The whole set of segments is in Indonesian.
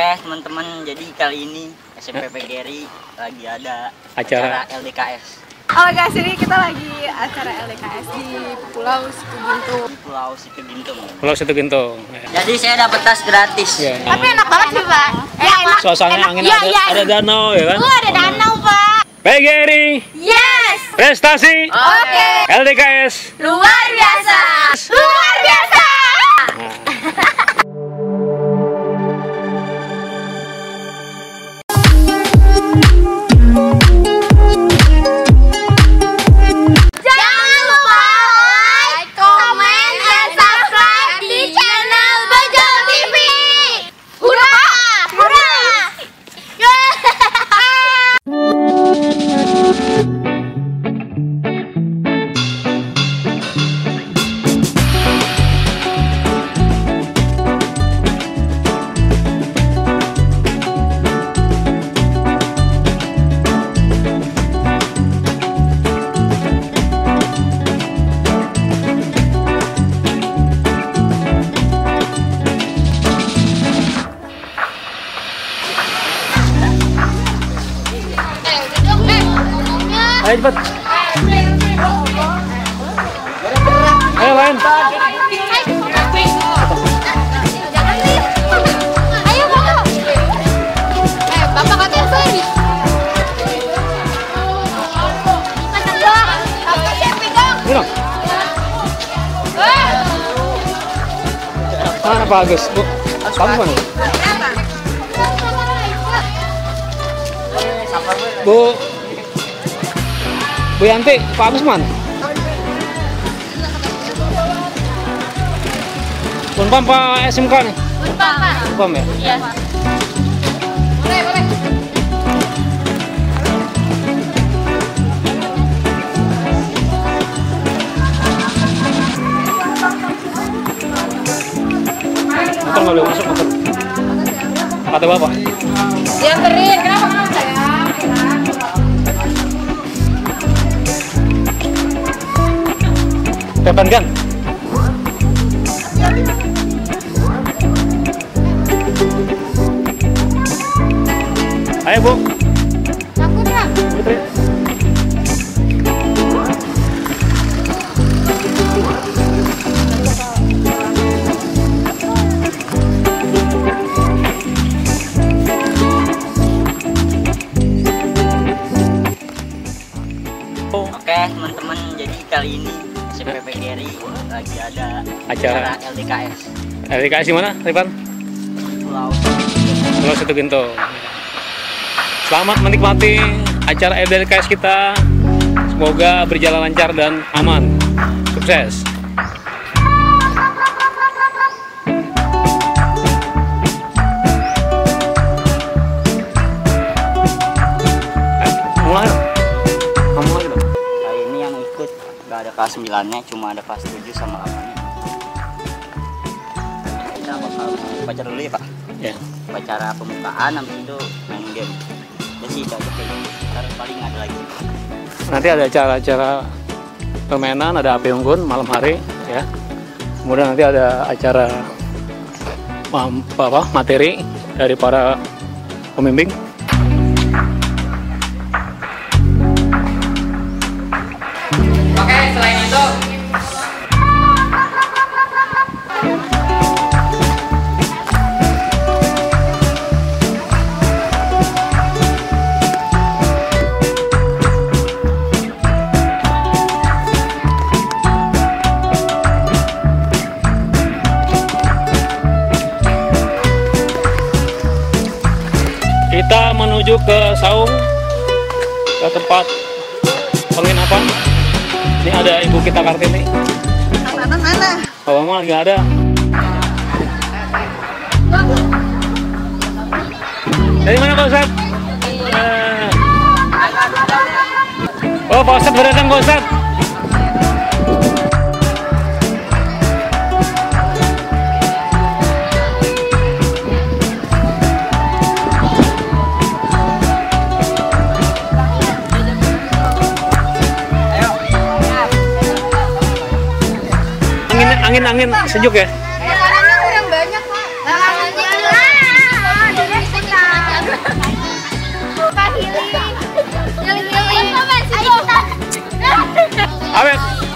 teman-teman, jadi kali ini SMP PGRI lagi ada acara LDKS. Oh guys, ini kita lagi acara LDKS di Pulau Situgintung. Pulau Situgintung. Jadi saya dapat tas gratis. Ya, Tapi enak banget sih, Pak. Enak. Suasananya angin ada danau ya kan? Ada danau, Pak. PGRI. Yes. Prestasi. Oke. LDKS. Luar biasa. Luar biasa. Jangan lupa like, comment, dan subscribe di channel Bejo TV. Hurrah! Hurrah! Ayo cepat. Ayo main. Ayo Bapak. Bapak katanya sorry. Ini dong. Mana Pak Agus? Bu, kamu mana? Bu Yanti, Pak Agus mana? Unpam Pak SMK nih? Unpam ya? Iya. Boleh, boleh. Motor nggak boleh masuk motor. Kata Bapak. Dianterin, kenapa kamu sayang? Depan kan? Ayo Bu. Takut nggak? Putri. Oke teman-teman, jadi kali ini SMP PGRI lagi ada Acara LDKS. LDKS di mana, Rifan? Pulau Situgintung. Selamat menikmati acara LDKS kita. Semoga berjalan lancar dan aman. Sukses. Mulai. Kamu lagi dong. Kali ini yang ikut gak ada kelas 9-nya, cuma ada kelas 7 sama 8-nya. Kita bakal baca dulu ya Pak. Ya. Upacara pembukaan, habis itu main game. Udah sih itu aja kayaknya. Ntar paling ada lagi. Nanti ada acara-acara permainan, ada api unggun malam hari ya. Kemudian nanti ada acara materi dari para pembimbing. Oke, selain itu kita menuju ke Saung, ke tempat penginapan. Ini ada Ibu kita Kartini. Mana? Bapak mah nggak ada. Dari mana Pak Ustadz? Oh Pak Ustadz berdatang Pak Ustadz. Angin sejuk ya? Larangannya kurang banyak, Pak. Larangannya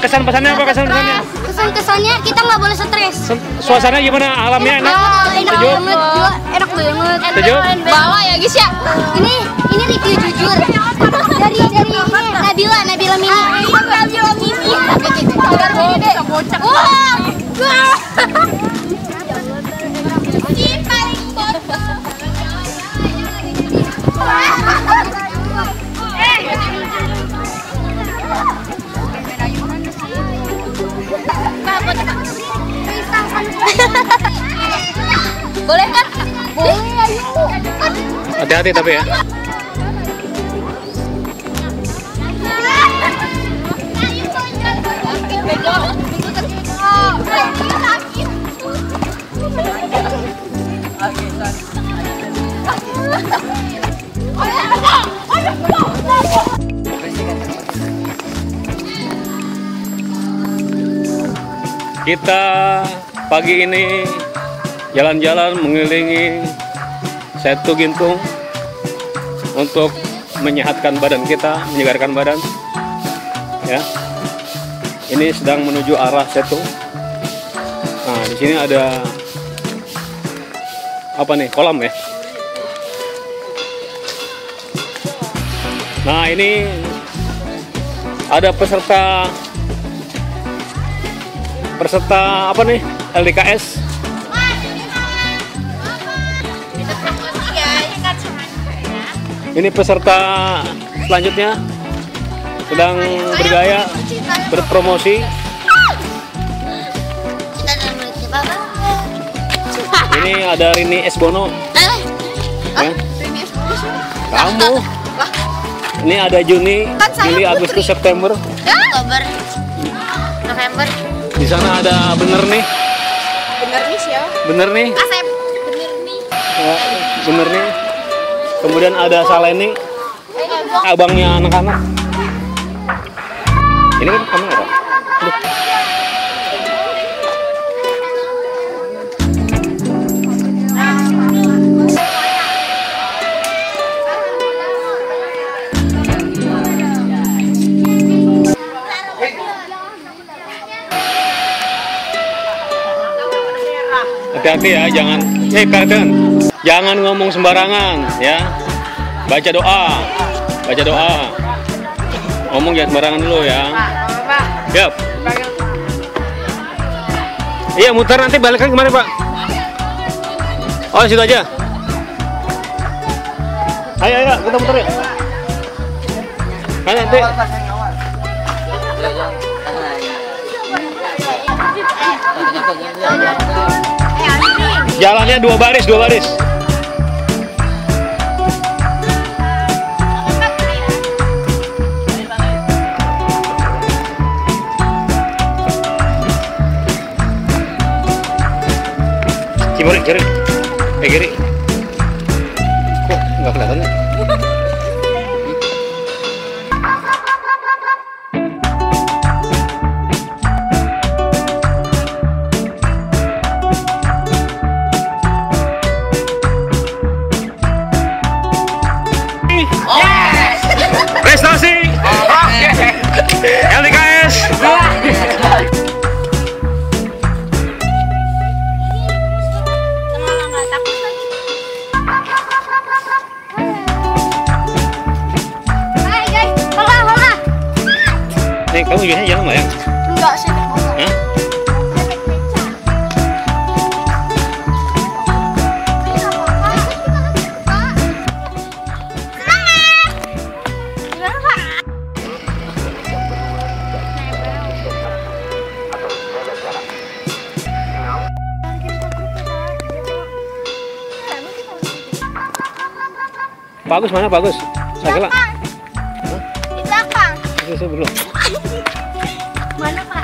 kesan-pesannya apa kesan-pesannya? Kesan-kesannya kita nggak boleh stres. Suasana gimana? Alamnya enak? Enak Sejuk? banget, gila, enak banget. Sejuk? Bawa ya guys ya. Ini review jujur dari ini Nabila Mini. Nabila Mini. Wah. Boleh kan? Boleh, ayo. Hati-hati tapi ya. Kita pagi ini jalan-jalan mengelilingi Setu Gintung untuk menyehatkan badan kita, menyegarkan badan. Ya, ini sedang menuju arah Setu. Nah, di sini ada apa nih? Kolam ya. Nah, ini ada peserta apa nih? LDKS. Ini peserta selanjutnya sedang bergaya berpromosi. Ini ada Rini S. Bono. Ya. Kamu. Ini ada Juni, Juli, Agustus, September. Oktober, November. Di sana ada Bener nih. Bener nih siapa? Bener nih. Asep. Bener nih. Ya, Bener nih. Kemudian ada Saleni, abangnya anak-anak. Ini kan kamera. Aduh. Hati-hati ya, perhatian. Jangan ngomong sembarangan ya. Baca doa. Ngomong jangan sembarangan dulu ya. Yap. Iya, muter nanti balik lagi kemana, Pak? Oh, situ aja. Ayo, kita muter ya. Kan nanti. Jalannya dua baris. Kiri. Kiri. Kok nggak kelihatan ya? Prestasi LDKS. Nih, kamu biasanya jalan nggak ya? Enggak sih. Hah? Bagus mana bagus? Sakila. Di belakang. Itu belum. Mana Pak?